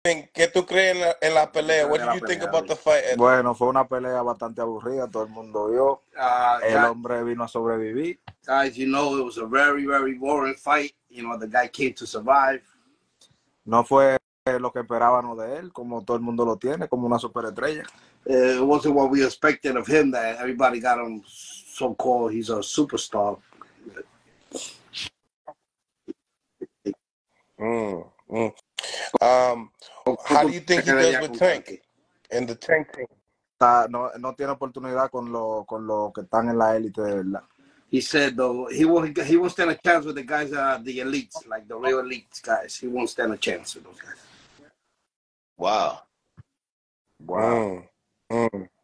¿Qué tú crees en la pelea? What did you think about the fight, Edwin? Bueno, fue una pelea bastante aburrida, todo el mundo vio. El hombre vino a sobrevivir. Guys, you know, it was a very, very boring fight. You know, the guy came to survive. No fue lo que esperábamos de él, como todo el mundo lo tiene, como una superestrella. It wasn't what we expected of him, that everybody got him so-called, he's a superstar. How do you think he does with Tank and the Tank team? No tiene oportunidad con lo que están en la élite de verdad. He said, though, he won't stand a chance with the guys, the elites, like the real elites guys. He won't stand a chance with those guys. Wow.